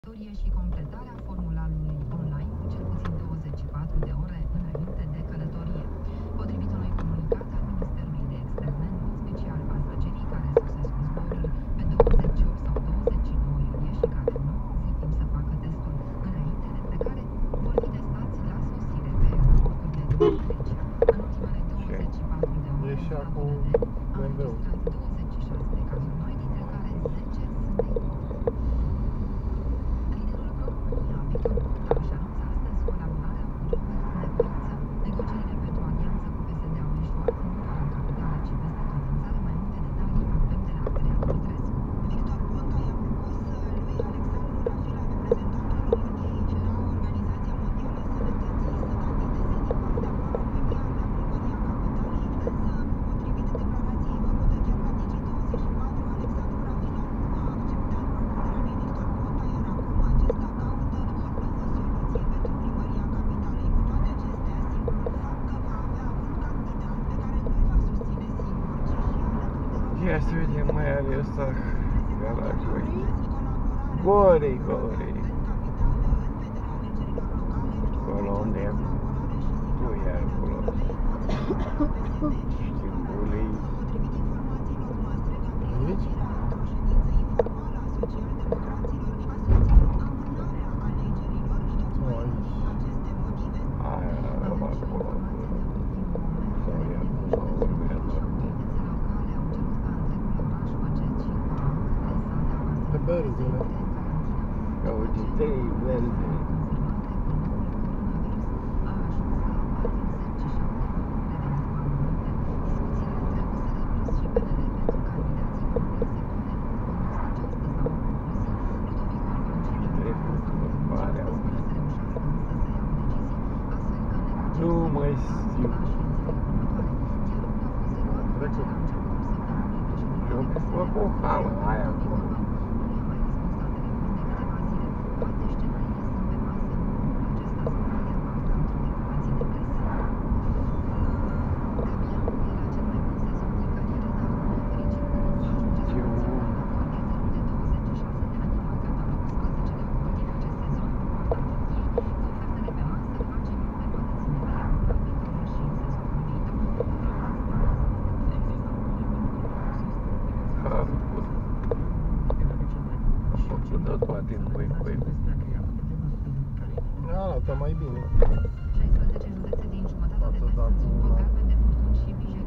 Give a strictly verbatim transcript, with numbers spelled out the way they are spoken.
Și completarea formularului online cu cel puțin douăzeci și patru de ore înainte de călătorie. Potrivit unui comunicat al Ministerului de Externe, în mod special pasagerii care sosesc cu zboruri pe douăzeci și opt sau douăzeci și nouă iulie și care nu au avut timp să facă testul înainte de plecare vor fi testați la sosire pe aeroporturile din Grecia. În ultimele douăzeci și patru de ore, statul a înregistrat douăzeci și șase de cazuri noi, dintre care zece sunt de import. Victor Ponta își anunță astăzi colaborarea cu Robert Nevoiță. Negocierile pentru alianță cu P S D au eșuat, nu doar în capitală, ci peste tot în țară. Mai multe detalii avem de la Andreea Dumitrescu. Victor Ponta i-a propus lui Alexandru Rafila, reprezentantul României la Organizația Mondială a Sănătății, să candideze din partea pro-România la primăria capitalei, însă, potrivit declarației făcute chiar la Digi douăzeci și patru, Alexandru Rafila nu a acceptat propunerea lui Victor Ponta, iar acum acesta caută o nouă soluție pentru primăria capitalei. Cu toate acestea, simplul fapt că va avea un candidat pe care nu-l va susține singur, ci și alături de Robert. Ia să vedem mai are ăsta garajul. Gori, gori. Acolo unde e? Tu e acolo. Schimbului. Aici? Aia, acolo. Sau e acum, urmează acum. Pe berzele. Ca uite, trei berze. Nu mai știu. Trecut. Eu mă cu hală aia acolo. Toate în voi voi. Arată mai bine. șaisprezece județe din jumătate de vest sunt sub galben de furtuni și